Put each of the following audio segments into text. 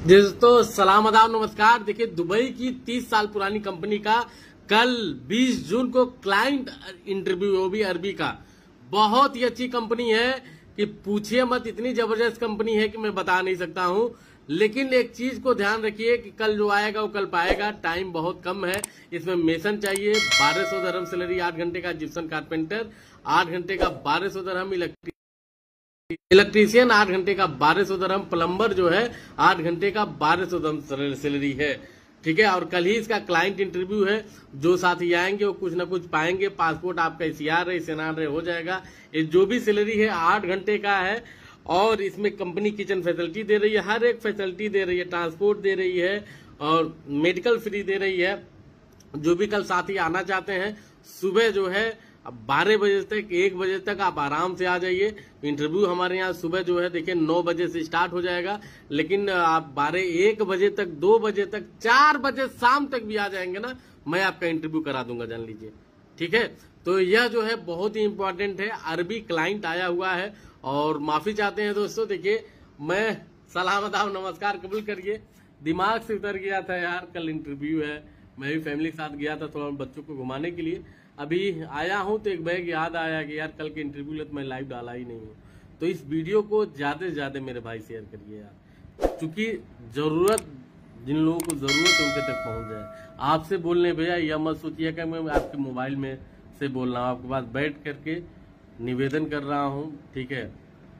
दोस्तों सलाम आदाब नमस्कार। देखिए, दुबई की 30 साल पुरानी कंपनी का कल 20 जून को क्लाइंट इंटरव्यू, वो भी अरबी का। बहुत ही अच्छी कंपनी है कि पूछिए मत, इतनी जबरदस्त कंपनी है कि मैं बता नहीं सकता हूं। लेकिन एक चीज को ध्यान रखिए कि कल जो आएगा वो कल पाएगा। टाइम बहुत कम है। इसमें मेसन चाहिए, 1200 दरहम सैलरी, 8 घंटे का जिप्सन कारपेंटर, 8 घंटे का 1200 दरहम, इलेक्ट्रीशियन 8 घंटे का 1200 दरहम, प्लम्बर जो है 8 घंटे का 1200 दरहम सैलरी है। ठीक है, और कल ही इसका क्लाइंट इंटरव्यू है। जो साथी आएंगे वो कुछ ना कुछ पाएंगे। पासपोर्ट आपका ICR है, SNR हो जाएगा। ये जो भी सैलरी है 8 घंटे का है। और इसमें कंपनी किचन फैसिलिटी दे रही है, हर एक फैसिलिटी दे रही है, ट्रांसपोर्ट दे रही है और मेडिकल फ्री दे रही है। जो भी कल साथी आना चाहते हैं, सुबह जो है 12 बजे तक 1 बजे तक आप आराम से आ जाइए। इंटरव्यू हमारे यहाँ सुबह जो है देखिए 9 बजे से स्टार्ट हो जाएगा। लेकिन आप 1 बजे तक, 2 बजे तक, 4 बजे शाम तक भी आ जाएंगे ना, मैं आपका इंटरव्यू करा दूंगा, जान लीजिए। ठीक है, तो यह जो है बहुत ही इंपॉर्टेंट है। अरबी क्लाइंट आया हुआ है और माफी चाहते हैं दोस्तों। देखिए, मैं सलाम आदाब नमस्कार कबूल करिए। दिमाग से उतर गया था यार, कल इंटरव्यू है। मैं भी फैमिली के साथ गया था थोड़ा बच्चों को घुमाने के लिए। अभी आया हूं तो एक बैग याद आया कि यार कल के इंटरव्यू लिए तो मैं लाइव डाला ही नहीं हूं। तो इस वीडियो को ज्यादा से ज्यादा मेरे भाई शेयर करिए यार, क्योंकि जरूरत, जिन लोगों को जरूरत है उनके तक पहुंच जाए। आपसे बोलने भैया यह मत सोचिए कि मैं आपके मोबाइल में से बोल रहा हूँ, आपके पास बैठ करके निवेदन कर रहा हूँ। ठीक है,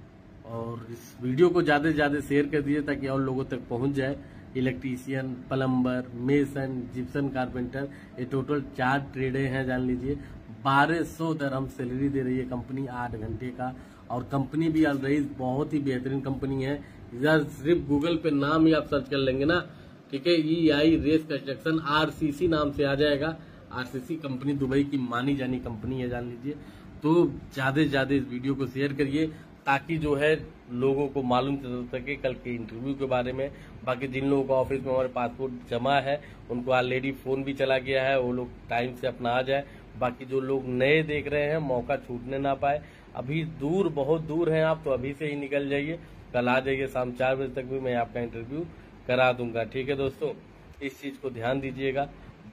और इस वीडियो को ज्यादा से ज्यादा शेयर कर दीजिए ताकि और लोगों तक पहुंच जाए। Electrician, plumber, mason, gypsum carpenter, ये टोटल 4 ट्रेडे हैं, जान लीजिए। 1200 दरहम सैलरी दे रही है कंपनी 8 घंटे का। और कंपनी भी अल रईस बहुत ही बेहतरीन कंपनी है। इधर सिर्फ गूगल पे नाम ही आप सर्च कर लेंगे ना, ठीक है, EI रेस कंस्ट्रक्शन, RCC नाम से आ जाएगा। RCC कंपनी दुबई की मानी जानी कंपनी है, जान लीजिए। तो ज्यादा से ज्यादा इस वीडियो को शेयर करिए ताकि जो है लोगों को मालूम चल सके कल के इंटरव्यू के बारे में। बाकी जिन लोगों का ऑफिस में हमारे पासपोर्ट जमा है उनको ऑलरेडी फोन भी चला गया है, वो लोग टाइम से अपना आ जाए। बाकी जो लोग नए देख रहे हैं, मौका छूटने ना पाए। अभी दूर, बहुत दूर हैं आप, तो अभी से ही निकल जाइए। कल आ जाइए शाम 4 बजे तक भी मैं आपका इंटरव्यू करा दूंगा। ठीक है दोस्तों, इस चीज को ध्यान दीजिएगा।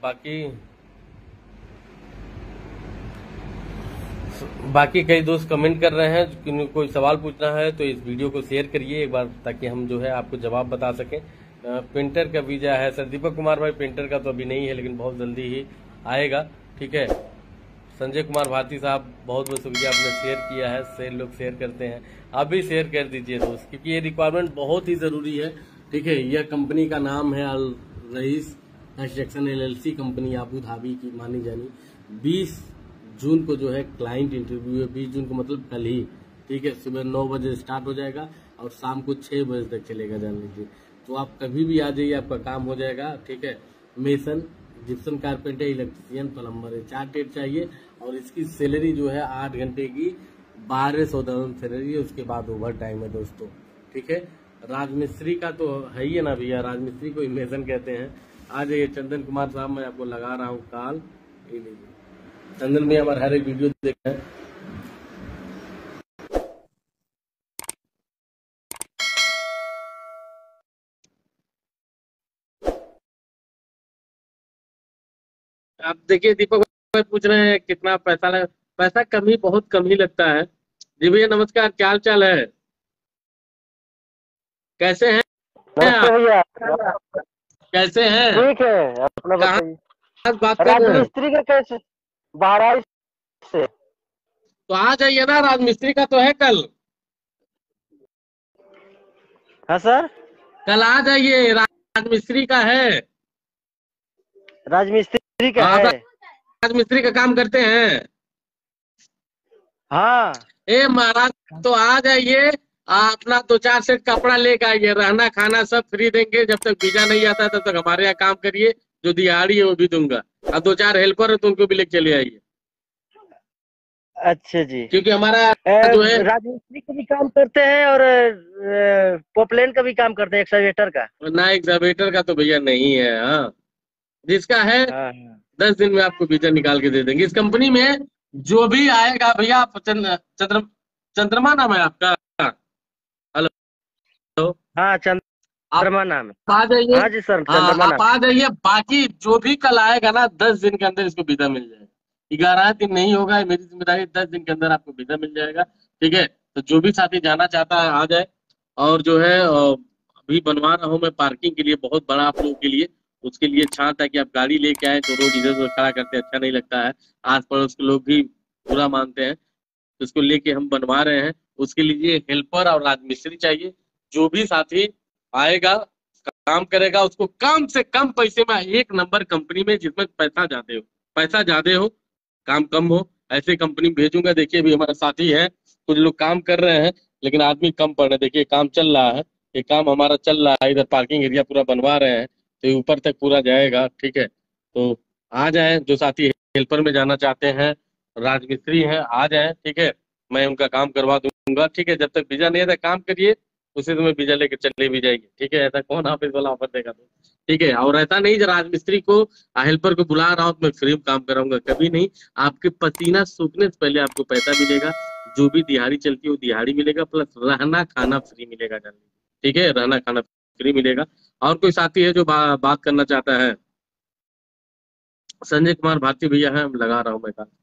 बाकी कई दोस्त कमेंट कर रहे हैं, किन्हीं कोई सवाल पूछना है तो इस वीडियो को शेयर करिए एक बार, ताकि हम जो है आपको जवाब बता सकें। पेंटर का वीजा है सर, दीपक कुमार भाई, पेंटर का तो अभी नहीं है लेकिन बहुत जल्दी ही आएगा। ठीक है, संजय कुमार भारती साहब, बहुत बहुत शुक्रिया, आपने शेयर किया है। शेयर लोग शेयर करते हैं, आप भी शेयर कर दीजिए दोस्त, क्योंकि ये रिक्वायरमेंट बहुत ही जरूरी है। ठीक है, यह कंपनी का नाम है Al Rais construction LLC company, Abu Dhabi की मानी जानी। 20 जून को जो है क्लाइंट इंटरव्यू है, 20 जून को मतलब कल ही। ठीक है, सुबह 9 बजे स्टार्ट हो जाएगा और शाम को 6 बजे तक चलेगा, जान लीजिए। तो आप कभी भी आ जाइए, आपका काम हो जाएगा। ठीक है, mason, gypsum carpenter, electrician, plumber है, 4 ट्रेड चाहिए। और इसकी सैलरी जो है 8 घंटे की 1200 दरहम सैलरी है। उसके बाद ओवर टाइम है दोस्तों। ठीक है, राजमिस्त्री का तो है ही है ना भैया, राजमिस्त्री को मेसन कहते हैं। आ जाइए। चंदन कुमार साहब, मैं आपको लगा रहा हूँ कॉल, चंदन भैया हमारे हर एक वीडियो देख रहे हैं। आप देखिए, दीपक भाई पूछ रहे हैं कितना पैसा लगा। पैसा कम ही, बहुत कम ही लगता है। जी भैया नमस्कार, क्या हाल चाल है, कैसे हैं नमस्ते आप, भैया। कैसे हैं, ठीक है, अपना कहाँ बताइए। से बात कर रहे हैं? राजमिस्त्री का कैसे? बहराइच से। तो आ जाइए ना, राजमिस्त्री का तो है कल। हाँ सर, कल आ जाइए, राजमिस्त्री का है। राजमिस्त्री का आप है। राजमिस्त्री का काम करते हैं? हाँ, ए महाराज, तो आ जाइए। अपना 2-4 सेट कपड़ा लेकर आइए, रहना खाना सब फ्री देंगे। जब तक वीजा नहीं आता तब तक हमारे यहाँ काम करिए। जो दिहाड़ी है वो भी दूंगा। और 2-4 हेल्पर है तो उनको भी लेके चले आइए, अच्छा जी। क्योंकि हमारा जो है राजमिस्त्री का भी काम करते हैं और पोपलेन का भी काम करते हैं, एक्सकवेटर का। ना, एग्जावेटर का तो भैया नहीं है। हाँ, जिसका है हाँ 10 दिन में आपको वीजा निकाल के दे देंगे। इस कंपनी में जो भी आएगा भैया, आप चंद्रमा नाम है आपका? हेलो, हाँ, आप चंद्रमा नाम है। आ जाइए। हाँ जी सर, हाँ, चंद्रमा आप नाम। आ जाइए। बाकी जो भी कल आएगा ना, 10 दिन के अंदर इसको वीजा मिल जाएगा। 11 दिन नहीं होगा, ये मेरी जिम्मेदारी। 10 दिन के अंदर आपको वीजा मिल जाएगा। ठीक है, तो जो भी साथी जाना चाहता है आ जाए। और जो है अभी बनवा रहा हूँ मैं पार्किंग के लिए, बहुत बड़ा आप लोगों के लिए। उसके लिए छांट है कि आप गाड़ी लेके आए तो रोड इधर उधर खड़ा करते अच्छा नहीं लगता है। आस पड़ोस के लोग भी बुरा मानते हैं। तो इसको लेके हम बनवा रहे हैं। उसके लिए हेल्पर और राजमिस्त्री चाहिए। जो भी साथी आएगा, काम करेगा, उसको कम से कम पैसे में, एक नंबर कंपनी में जिसमें पैसा ज्यादा हो काम कम हो, ऐसे कंपनी में भेजूंगा। देखिए अभी हमारा साथी है, कुछ लोग काम कर रहे हैं लेकिन आदमी कम पड़ रहे हैं। देखिए काम चल रहा है, ये काम हमारा चल रहा है। इधर पार्किंग एरिया पूरा बनवा रहे हैं, तो ये ऊपर तक पूरा जाएगा। ठीक है, तो आ जाए जो साथी हेल्पर में जाना चाहते हैं, राजमिस्त्री हैं, आ जाए। ठीक है, मैं उनका काम करवा दूंगा। ठीक है, जब तक वीजा नहीं आता काम करिए, उसी समय वीजा लेके चले भी जाएंगे। ठीक है, ऐसा कौन ऑफिस वाला ऑफर देगा तो। ठीक है, और ऐसा नहीं जो राजमिस्त्री को हेल्पर को बुला रहा हूँ तो मैं फ्री में काम कराऊंगा, कभी नहीं। आपके पसीना सूखने से पहले आपको पैसा मिलेगा। जो भी दिहाड़ी चलती है वो दिहाड़ी मिलेगा, प्लस रहना खाना फ्री मिलेगा जल्दी। ठीक है, रहना खाना फ्री मिलेगा। और कोई साथी है जो बात करना चाहता है? संजय कुमार भारती भैया हैं, लगा रहा हूँ मैं काम।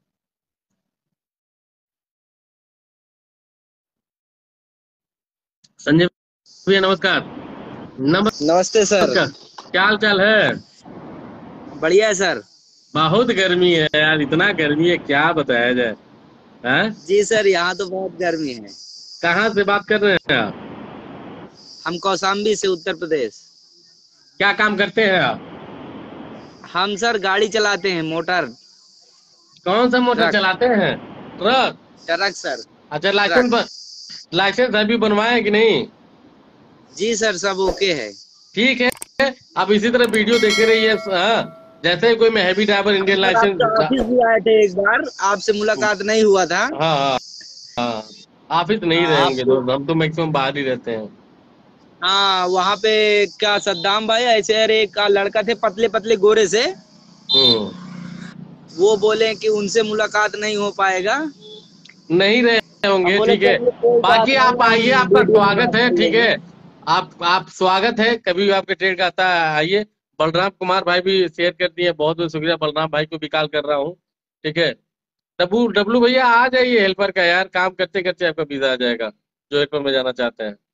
संजय भैया नमस्कार। नमस्ते सर। नमस्कार, क्या हाल चाल है? बढ़िया है सर। बहुत गर्मी है यार, इतना गर्मी है क्या बताया जाए। हैं? जी सर, यहाँ तो बहुत गर्मी है। कहाँ से बात कर रहे हैं आप? हम कौशाम्बी से, उत्तर प्रदेश। क्या काम करते हैं आप? हम सर गाड़ी चलाते हैं, मोटर कौन सा मोटर ट्रक। चलाते हैं? ट्रक? Truck sir. अच्छा, ट्रक। लाइसेंस अभी बनवाए कि नहीं? जी सर, सब ओके है। ठीक है, अब इसी तरह वीडियो देखे रहिए। हाँ, जैसे ही कोई मैं हैवी ड्राइवर इंडियन सर आपके लाइसेंस। ऑफिस भी आए थे एक बार, आपसे मुलाकात नहीं हुआ था। हाँ हाँ हाँ, ऑफिस नहीं हाँ, रहेंगे आपको। तो हम तो मैक्सिमम बाहर ही रहते हैं। हाँ, वहाँ पे क्या सद्दाम भाई ऐसे यार, एक लड़का थे पतले पतले गोरे से, हम्म। वो बोले कि उनसे मुलाकात नहीं हो पाएगा। नहीं रहे हम होंगे, बोले ठीक है। चलिए कोई बात बाकी नहीं, आप हम आइए, आपका वीडियो में स्वागत बात है। कर ठीक लेंगे। है, आप स्वागत है, कभी भी आपके ट्रेन का आता है आइए। बलराम कुमार भाई भी शेयर कर दिए, बहुत बहुत शुक्रिया। बलराम भाई को भी कॉल कर रहा हूँ। ठीक है, डब्लू डब्लू भैया आ जाइए हेल्पर का, यार काम करते करते आपका वीजा आ जाएगा, जो हेल्पर में जाना चाहते हैं।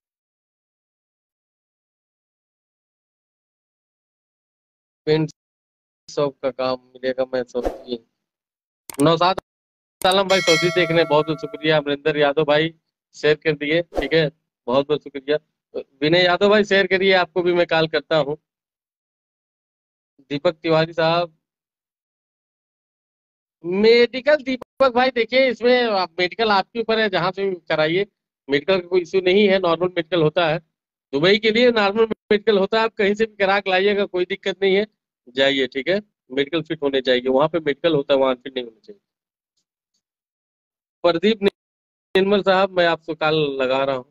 पेंट शॉप का काम मिलेगा, मैं सऊदी। नौशाद आलम भाई सऊदी देखने, बहुत बहुत शुक्रिया। अमरिंदर यादव भाई शेयर कर दिए। ठीक है, बहुत बहुत शुक्रिया। विनय यादव भाई शेयर करिए, आपको भी मैं कॉल करता हूँ। दीपक तिवारी साहब, मेडिकल दीपक भाई देखिए, इसमें मेडिकल आपके ऊपर है, जहां से भी कराइए। मेडिकल का कोई इश्यू नहीं है, नॉर्मल मेडिकल होता है। दुबई के लिए नॉर्मल मेडिकल होता है, आप कहीं से भी करा के लाइएगा, कोई दिक्कत नहीं है। जाइए, ठीक है। मेडिकल फिट होने चाहिए, वहां पे मेडिकल होता है, वहां फिट नहीं होना चाहिए। प्रदीप निर्मल साहब, मैं आपको कॉल लगा रहा हूँ।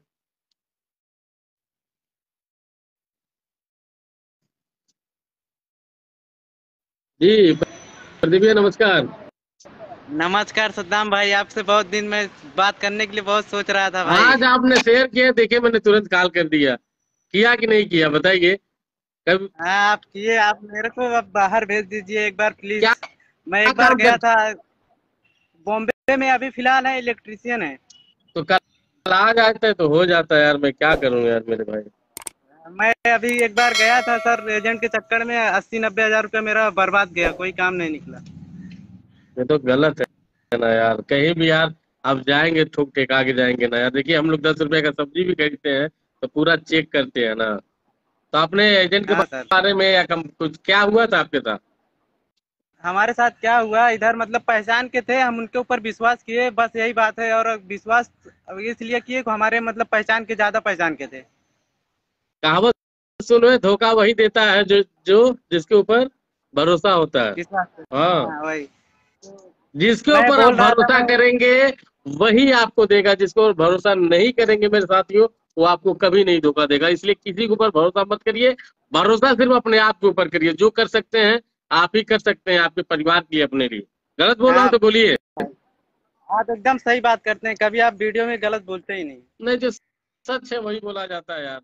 जी प्रदीप भैया नमस्कार। नमस्कार सद्दाम भाई, आपसे बहुत दिन में बात करने के लिए बहुत सोच रहा था भाई। आज आपने शेयर किया, देखिए मैंने तुरंत कॉल कर दिया। किया कि नहीं किया बताइए। कब? हाँ, आप किए, आप मेरे को अब बाहर भेज दीजिए एक बार क्या प्लीज। मैं एक बार काम गया कर? था बॉम्बे में, अभी फिलहाल है, इलेक्ट्रीशियन है। तो कल आ जाते हैं तो हो जाता है यार, मैं क्या करूं यार मेरे भाई। मैं अभी एक बार गया था सर, एजेंट के चक्कर में 80-90 हजार रुपया मेरा बर्बाद गया, कोई काम नहीं निकला। ये तो गलत है ना यार, कहीं भी यार आप जाएंगे ठोक ठेका के जाएंगे ना यार। देखिए हम लोग 10 रुपए का सब्जी भी खरीदते हैं तो पूरा चेक करते हैं ना। तो आपने एजेंट के हाँ सर, बारे में या कुछ क्या हुआ था आपके साथ? हमारे साथ क्या हुआ इधर, मतलब पहचान के थे, हम उनके ऊपर विश्वास किए, बस यही बात है। और विश्वास इसलिए किए कि हमारे मतलब पहचान के, ज्यादा पहचान के थे। कहावत सुनो है, धोखा वही देता है जो जो जिसके ऊपर भरोसा होता है। विश्वास से। हाँ, हाँ वही। जिसके मैं ऊपर आप बोल रहा था, भरोसा मैं करेंगे वही आपको देगा, जिसको ऊपर भरोसा नहीं करेंगे मेरे साथियों, वो आपको कभी नहीं धोखा देगा। इसलिए किसी के ऊपर भरोसा मत करिए। भरोसा सिर्फ अपने आप के ऊपर करिए, जो कर सकते हैं आप ही कर सकते हैं, आपके परिवार के लिए, अपने लिए। गलत बोल रहा हूँ हाँ तो बोलिए। आप एकदम सही बात करते हैं, कभी आप वीडियो में गलत बोलते ही नहीं। नहीं, जो सच है वही बोला जाता है यार।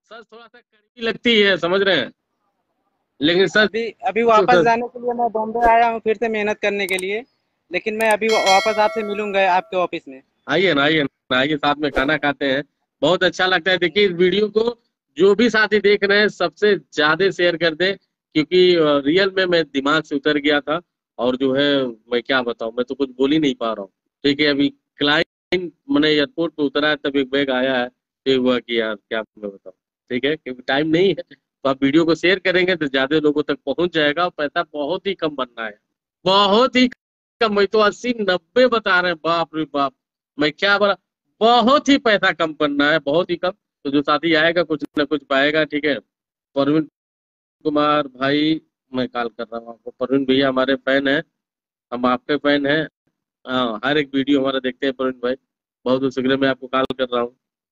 सच थोड़ा सा कड़वी लगती है, समझ रहे हैं, लेकिन सच अभी अभी वापस जाने के लिए मैं बॉम्बे आया हूँ फिर से मेहनत करने के लिए, लेकिन मैं अभी वापस आपसे मिलूंगा आपके ऑफिस में। आइए ना, आइए ना, आइए, साथ में खाना खाते हैं। बहुत अच्छा लगता है। देखिए, इस वीडियो को जो भी साथी देख रहे हैं सबसे ज्यादा शेयर कर दे, क्योंकि रियल में मैं दिमाग से उतर गया था। और जो है, मैं क्या बताऊं, मैं तो कुछ बोल ही नहीं पा रहा हूँ। ठीक है, अभी क्लाइंट मैंने एयरपोर्ट पे उतरा है, तब एक बैग आया है, फिर हुआ कि यार क्या मैं बताऊं। ठीक है, क्योंकि टाइम नहीं है, तो आप वीडियो को शेयर करेंगे तो ज्यादा लोगों तक पहुंच जाएगा, और पैसा बहुत ही कम बनना है, बहुत ही कम। मैं तो 80-90 बता रहे हैं, बाप रे बाप। मैं क्या बोला, बहुत ही पैसा कम करना है, बहुत ही कम। तो जो साथी आएगा कुछ ना कुछ पाएगा। ठीक है, परवीन कुमार भाई, मैं कॉल कर रहा हूँ आपको। परवीन भैया हमारे फैन है, हम आपके फैन हैं। हाँ, हर एक वीडियो हमारा देखते हैं परवीन भाई। बहुत बहुत शुक्रिया, मैं आपको कॉल कर रहा हूँ।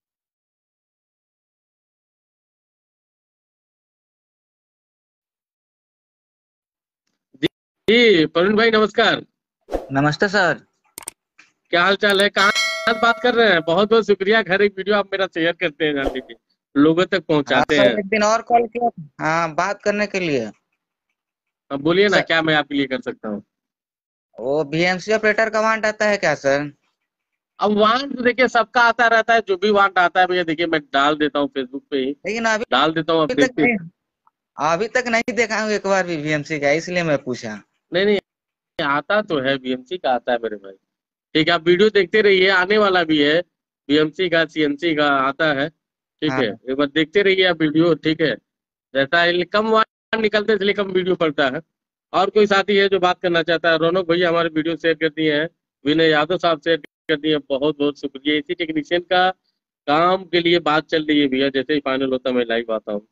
जी जी, परवीन भाई नमस्कार। नमस्ते सर। क्या हाल चाल है, कहाँ से बात कर रहे हैं? बहुत बहुत शुक्रिया, हर एक वीडियो आप मेरा शेयर करते हैं, जान लीजिए, लोगों तक हाँ पहुंचाते सर, हैं। एक दिन और कॉल किया था। हाँ, बात करने के लिए। अब बोलिए ना, सर, क्या मैं आपके लिए कर सकता हूँ? वो बीएमसी ऑपरेटर का वांट आता है क्या सर? अब वांट तो देखिए सबका आता रहता है, जो भी वांट आता है भैया, देखिए मैं डाल देता हूँ फेसबुक पे ही, लेकिन अभी डाल देता हूँ, आप अभी तक देखते। नहीं, अभी तक नहीं देखा हूँ एक बार भी बीएमसी का, इसलिए मैं पूछा। नहीं नहीं, आता तो है, बीएमसी का आता है मेरे भाई। ठीक है, आप वीडियो देखते रहिए, आने वाला भी है बीएमसी का, सीएमसी का आता है। ठीक हाँ है, एक बार देखते रहिए आप वीडियो। ठीक है, रहता है कम वांट निकलते हैं, इसलिए कम वीडियो पड़ता है। और कोई साथी है जो बात करना चाहता है? रौनक भैया हमारे वीडियो शेयर कर दिए हैं, विनय यादव साहब शेयर कर दिए हैं, बहुत बहुत शुक्रिया। इसी टेक्नीशियन का काम के लिए बात चल रही है भैया, जैसे ही फाइनल होता है मैं लाइव आता हूँ।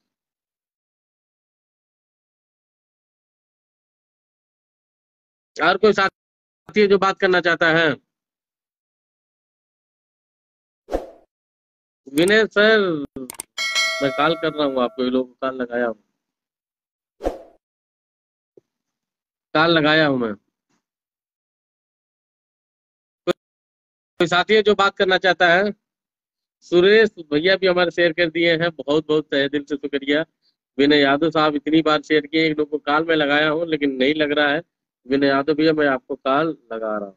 और कोई साथी है जो बात करना चाहता है? विनय सर, मैं कॉल कर रहा हूँ आपको, ये लोग कॉल लगाया हूँ, कॉल लगाया हूँ मैं। कोई साथी है जो बात करना चाहता है? सुरेश भैया भी हमारे शेयर कर दिए हैं, बहुत बहुत तहे दिल से शुक्रिया। विनय यादव साहब इतनी बार शेयर किए, एक लोग को कॉल में लगाया हूँ लेकिन नहीं लग रहा है। विनय यादव भैया, मैं आपको कॉल लगा रहा हूँ।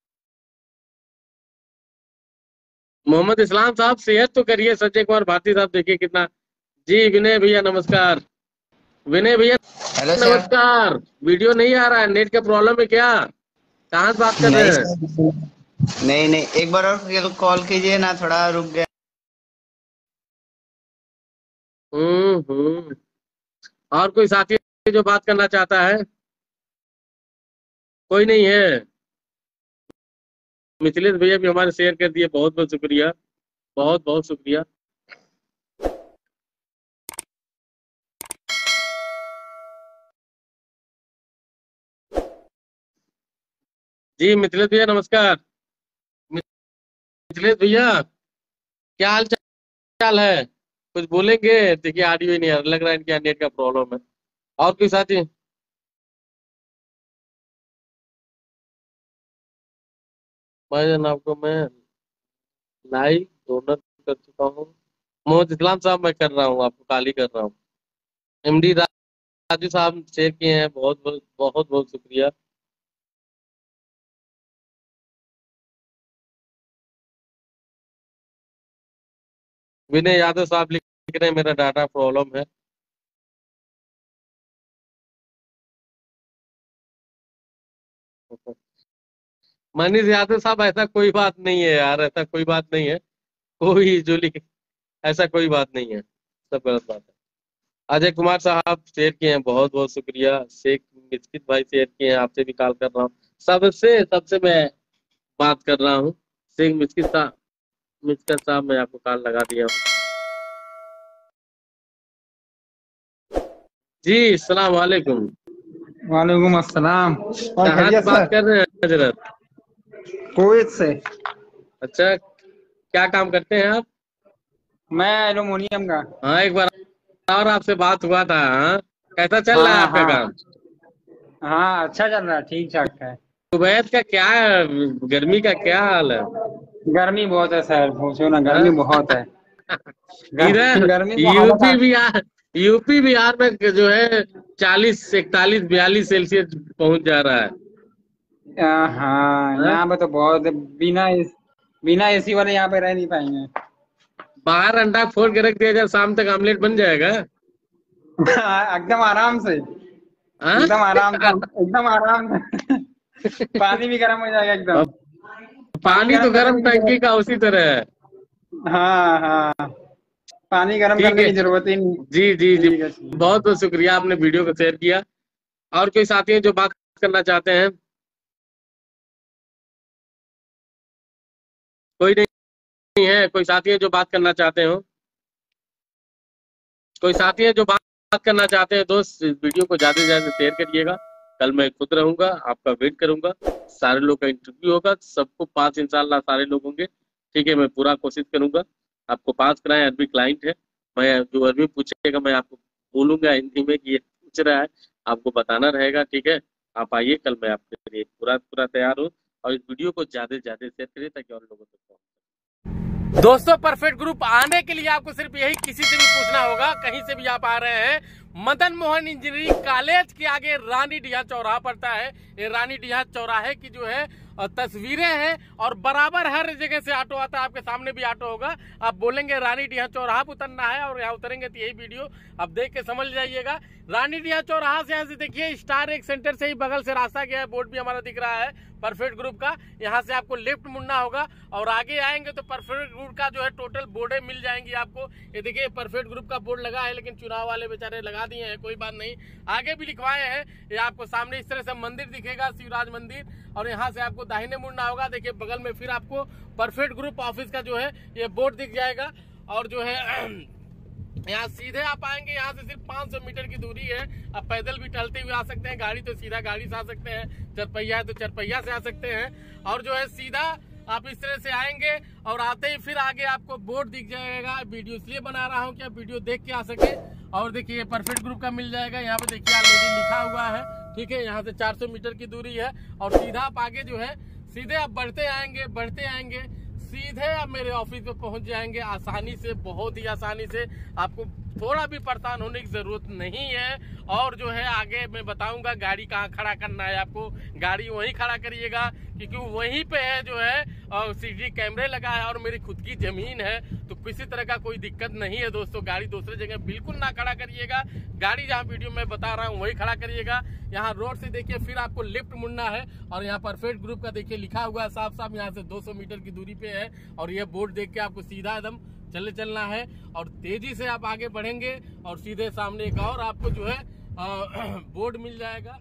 मोहम्मद इस्लाम साहब शेयर तो करिए। संजय कुमार भारती साहब देखिए कितना। जी विनय भैया नमस्कार। विनय भैया हेलो सर। नमस्कार। वीडियो नहीं आ रहा है, नेट का प्रॉब्लम है क्या? कहाँ से बात कर नहीं रहे हैं? सर, नहीं नहीं, एक बार और कॉल कीजिए ना, थोड़ा रुक गया। हम्म। और कोई साथी जो बात करना चाहता है? कोई नहीं है? मिथिलेश भैया भी हमारे शेयर कर दिए, बहुत बहुत शुक्रिया, बहुत बहुत शुक्रिया। जी मिथिलेश भैया नमस्कार। मिथिलेश भैया, क्या हाल चाल है? कुछ बोलेंगे? देखिए ऑडियो ही नहीं आ रहा, लग रहा है इनके यहाँ नेट का प्रॉब्लम है। और कोई साथी? भाई आपको मैं लाइव डोनर कर चुका हूँ। मोहम्मद इस्लाम साहब मैं कर रहा हूँ, आपको कॉल ही कर रहा हूँ। एमडी राजू साहब शेयर किए हैं, बहुत बहुत बहुत बहुत शुक्रिया। विनय यादव साहब लिख रहे हैं मेरा डाटा प्रॉब्लम है। मनीष यादव साहब, ऐसा कोई बात नहीं है यार, ऐसा कोई बात नहीं है। कोई जो लिख, ऐसा कोई बात नहीं है, सब गलत बात है। अजय कुमार साहब शेयर किए हैं, बहुत बहुत शुक्रिया। शेख मिस्कित भाई शेयर किए हैं, आपसे भी कॉल कर रहा हूँ। सबसे सबसे मैं बात कर रहा हूँ। शेख मिस्कित साहब, मिस्कित साहब मैं आपको कॉल लगा दिया हूँ। जी सलाम वालेकुम। वालेकुम अस्सलाम। और कहाँ से खैरियत बात सर? कर रहे हैं हजरत? कुवैत से। अच्छा, क्या काम करते हैं आप? मैं एल्युमिनियम का। हाँ, एक बार और आपसे बात हुआ था। हाँ, कैसा चल रहा है हाँ आपका हाँ काम? हाँ, अच्छा चल रहा है, ठीक ठाक है। कुवैत का क्या, गर्मी का क्या हाल है? गर्मी बहुत है सर, पूछो ना, गर्मी हाँ? बहुत है। इधर गर्मी को हालत यूपी बिहार में जो है 40, 41, 42 सेल्सियस पहुंच जा रहा है। हाँ, यहाँ पे तो बहुत बिना एसी वाले यहाँ पे रह नहीं पाएंगे। बाहर अंडा फोड़ के रख दिया जाए, शाम तक आमलेट बन जाएगा। एकदम आराम से, हाँ? एकदम आराम से पानी भी गर्म हो जाएगा एकदम। पानी तो गर्म टंकी का उसी तरह है। हाँ, पानी गर्म करने की जरूरत ही नहीं। जी बहुत बहुत शुक्रिया, आपने वीडियो को शेयर किया। और कोई साथी हैं जो बात करना चाहते हैं? कोई नहीं है? कोई साथी है जो बात करना चाहते हो? कोई साथी है जो बात करना चाहते हैं? दोस्त, इस वीडियो को ज्यादा से ज्यादा शेयर करिएगा। कल मैं खुद रहूंगा, आपका वेट करूंगा। सारे लोग का इंटरव्यू होगा, सबको पास इंशाल्लाह सारे लोग होंगे। ठीक है, मैं पूरा कोशिश करूंगा आपको पास कराएं। अरबी क्लाइंट है, मैं जो अरबी पूछेगा मैं आपको बोलूंगा हिंदी में कि ये पूछ रहा है, आपको बताना रहेगा। ठीक है, आप आइए, कल मैं आपके लिए पूरा तैयार हूँ। और इस वीडियो को ज्यादा से ज्यादा शेयर करिए ताकि और लोगों तक पहुंचे। दोस्तों, परफेक्ट ग्रुप आने के लिए आपको सिर्फ यही किसी से भी पूछना होगा, कहीं से भी आप आ रहे हैं, मदन मोहन इंजीनियरिंग कॉलेज के आगे रानीडीहा चौराहा पड़ता है। ये रानीडीहा चौराहे की जो है तस्वीरें हैं और बराबर हर जगह से ऑटो आता है। आपके सामने भी ऑटो होगा, आप बोलेंगे रानीडीहा चौराहा पर उतरना है और यहाँ उतरेंगे तो यही वीडियो आप देख के समझ जाइएगा। रानीडीहा चौराहा से यहाँ से देखिए स्टार एक सेंटर से ही बगल से रास्ता गया है, बोर्ड भी हमारा दिख रहा है परफेक्ट ग्रुप का। यहाँ से आपको लेफ्ट मुड़ना होगा और आगे आएंगे तो परफेक्ट ग्रुप का जो है टोटल बोर्डे मिल जाएंगी आपको। ये देखिए परफेक्ट ग्रुप का बोर्ड लगा है, लेकिन चुनाव वाले बेचारे लगा दिए हैं, कोई बात नहीं, आगे भी लिखवाए हैं। ये आपको सामने इस तरह से मंदिर दिखेगा, शिवराज मंदिर, और यहाँ से आपको दाहिने मुड़ना होगा। देखिए बगल में फिर आपको परफेक्ट ग्रुप ऑफिस का जो है ये बोर्ड दिख जाएगा। और जो है यहाँ सीधे आप आएंगे, यहाँ से सिर्फ 500 मीटर की दूरी है। आप पैदल भी टहलते हुए आ सकते हैं, गाड़ी तो सीधा गाड़ी से आ सकते हैं, चरपहिया है तो चरपहिया से आ सकते हैं। और जो है सीधा आप इस तरह से आएंगे और आते ही फिर आगे आपको बोर्ड दिख जाएगा। वीडियो इसलिए बना रहा हूँ कि आप वीडियो देख के आ सके। और देखिए परफेक्ट ग्रुप का मिल जाएगा, यहाँ पे देखिए ऑलरेडी लिखा हुआ है। ठीक है, यहाँ से 400 मीटर की दूरी है और सीधा आप आगे जो है सीधे आप बढ़ते आएंगे सीधे आप मेरे ऑफिस पे पहुंच जाएंगे आसानी से, बहुत ही आसानी से। आपको थोड़ा भी परेशान होने की जरूरत नहीं है। और जो है आगे मैं बताऊंगा गाड़ी कहाँ खड़ा करना है आपको, गाड़ी वहीं खड़ा करिएगा क्योंकि वहीं पे है जो है सीसीटीवी कैमरे लगा है और मेरी खुद की जमीन है, तो किसी तरह का कोई दिक्कत नहीं है दोस्तों। गाड़ी दूसरे जगह बिल्कुल ना खड़ा करिएगा, गाड़ी जहाँ वीडियो में बता रहा हूँ वही खड़ा करिएगा। यहाँ रोड से देखिए फिर आपको लेफ्ट मुड़ना है और यहाँ परफेक्ट ग्रुप का देखिए लिखा हुआ है साफ साफ, यहाँ से 200 मीटर की दूरी पे है। और ये बोर्ड देख के आपको सीधा एकदम चलना है और तेजी से आप आगे बढ़ेंगे और सीधे सामने एक और आपको जो है बोर्ड मिल जाएगा।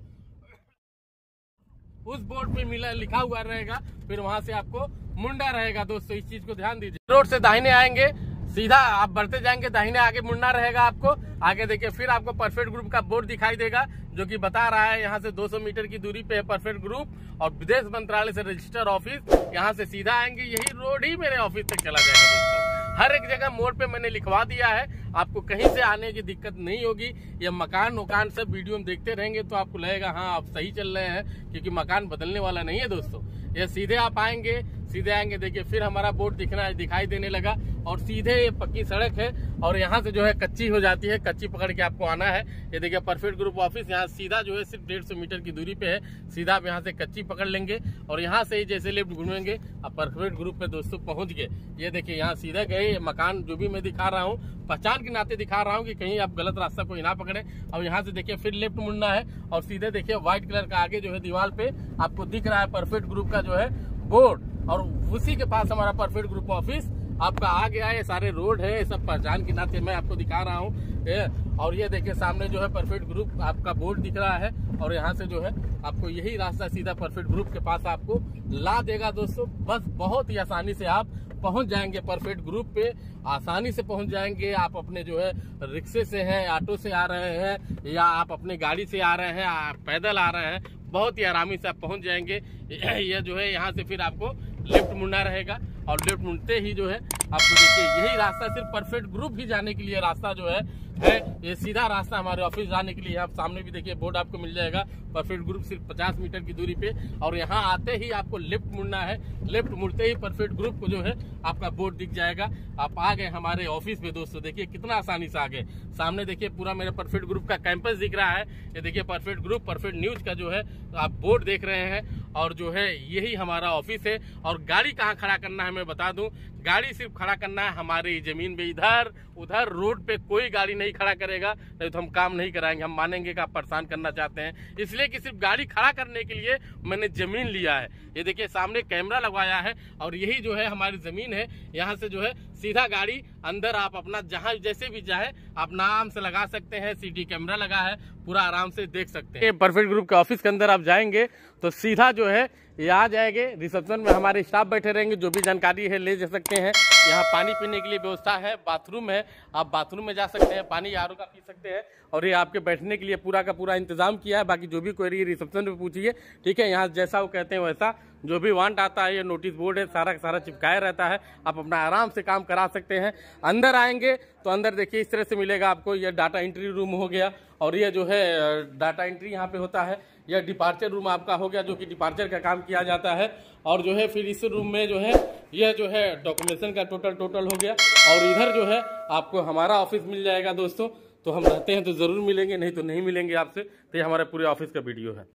उस बोर्ड पे लिखा हुआ रहेगा, फिर वहां से आपको मुंडा रहेगा। दोस्तों इस चीज को ध्यान दीजिए। रोड से दाहिने आएंगे, सीधा आप बढ़ते जाएंगे, दाहिने आगे मुड़ना रहेगा आपको। आगे देखिए फिर आपको परफेक्ट ग्रुप का बोर्ड दिखाई देगा जो कि बता रहा है यहाँ से 200 मीटर की दूरी पे है परफेक्ट ग्रुप और विदेश मंत्रालय से रजिस्टर ऑफिस। यहाँ से सीधा आएंगे, यही रोड ही मेरे ऑफिस तक चला जाएगा दोस्तों। हर एक जगह मोड़ पे मैंने लिखवा दिया है, आपको कहीं से आने की दिक्कत नहीं होगी। ये मकान वकान सब वीडियो में देखते रहेंगे तो आपको लगेगा हाँ आप सही चल रहे हैं, क्योंकि मकान बदलने वाला नहीं है दोस्तों। ये सीधे आप आएंगे, देखिए फिर हमारा बोर्ड दिखाई देने लगा और सीधे ये पक्की सड़क है और यहाँ से जो है कच्ची हो जाती है, कच्ची पकड़ के आपको आना है। ये देखिए परफेक्ट ग्रुप ऑफिस यहाँ सीधा जो है सिर्फ 150 मीटर की दूरी पे है। सीधा आप यहाँ से कच्ची पकड़ लेंगे और यहाँ से ही जैसे लेफ्ट घूमेंगे आप परफेक्ट ग्रुप पे दोस्तों पहुंच गए। ये देखिए यहाँ सीधा गए, मकान जो भी मैं दिखा रहा हूँ पहचान के नाते दिखा रहा हूँ कि कहीं आप गलत रास्ता कोई ना पकड़े। और यहाँ से देखिए फिर लेफ्ट मुड़ना है और सीधे देखिए व्हाइट कलर का आगे जो है दीवार पे आपको दिख रहा है परफेक्ट ग्रुप का जो है बोर्ड, और उसी के पास हमारा परफेक्ट ग्रुप ऑफिस आपका आ गया है। सारे रोड है, सब पहचान के नाते मैं आपको दिखा रहा हूँ। और ये देखिए सामने जो है परफेक्ट ग्रुप आपका बोर्ड दिख रहा है और यहाँ से जो है आपको यही रास्ता सीधा परफेक्ट ग्रुप के पास आपको ला देगा दोस्तों। बस बहुत ही आसानी से आप पहुंच जाएंगे परफेक्ट ग्रुप पे, आसानी से पहुंच जाएंगे। आप अपने जो है रिक्शे से हैं, ऑटो से आ रहे हैं या आप अपने गाड़ी से आ रहे हैं, आप पैदल आ रहे हैं, बहुत ही आरामी से आप पहुंच जाएंगे। ये जो है यहाँ से फिर आपको लेफ्ट मुड़ना रहेगा और लेफ्ट मुड़ते ही जो है आपको देखिए यही रास्ता सिर्फ परफेक्ट ग्रुप ही जाने के लिए रास्ता जो है ये सीधा रास्ता हमारे ऑफिस जाने के लिए। आप सामने भी देखिए बोर्ड आपको मिल जाएगा, परफेक्ट ग्रुप सिर्फ 50 मीटर की दूरी पे। और यहाँ आते ही आपको लेफ्ट मुड़ना है, लेफ्ट मुड़ते ही परफेक्ट ग्रुप को जो है आपका बोर्ड दिख जाएगा। आप आ गए हमारे ऑफिस में दोस्तों, देखिए कितना आसानी से आ गए। सामने देखिए पूरा मेरा परफेक्ट ग्रुप का कैंपस दिख रहा है। ये देखिए परफेक्ट ग्रुप, परफेक्ट न्यूज का जो है आप बोर्ड देख रहे हैं। और जो है यही हमारा ऑफिस है। और गाड़ी कहाँ खड़ा करना है मैं बता दूं, गाड़ी सिर्फ खड़ा करना है हमारी जमीन पे। इधर उधर रोड पे कोई गाड़ी नहीं खड़ा करेगा, नहीं तो हम काम नहीं कराएंगे। हम मानेंगे कि आप परेशान करना चाहते हैं, इसलिए कि सिर्फ गाड़ी खड़ा करने के लिए मैंने जमीन लिया है। ये देखिए सामने कैमरा लगवाया है और यही जो है हमारी जमीन है। यहाँ से जो है सीधा गाड़ी अंदर आप अपना जहाँ जैसे भी चाहे आप नाम से लगा सकते हैं। सीटी कैमरा लगा है, पूरा आराम से देख सकते हैं। परफेक्ट ग्रुप के ऑफिस के अंदर आप जाएंगे तो सीधा जो है ये आ जाएंगे। रिसेप्शन में हमारे स्टाफ बैठे रहेंगे, जो भी जानकारी है ले जा सकते हैं। यहाँ पानी पीने के लिए व्यवस्था है, बाथरूम है, आप बाथरूम में जा सकते हैं, पानी आरओ का पी सकते हैं। और ये आपके बैठने के लिए पूरा का पूरा इंतजाम किया है। बाकी जो भी क्वेरी रिसेप्शन पे पूछिए, ठीक है। यहाँ जैसा वो कहते हैं वैसा जो भी वांट आता है, ये नोटिस बोर्ड है सारा का सारा चिपकाया रहता है। आप अपना आराम से काम करा सकते हैं। अंदर आएंगे तो अंदर देखिए इस तरह से मिलेगा आपको। ये डाटा एंट्री रूम हो गया और ये जो है डाटा एंट्री यहाँ पे होता है। यह डिपार्चर रूम आपका हो गया, जो कि डिपार्चर का काम किया जाता है। और जो है फिर इस रूम में जो है यह जो है डॉक्यूमेंटेशन का टोटल हो गया। और इधर जो है आपको हमारा ऑफिस मिल जाएगा दोस्तों। तो हम रहते हैं तो जरूर मिलेंगे, नहीं तो नहीं मिलेंगे आपसे। तो ये हमारे पूरे ऑफिस का वीडियो है।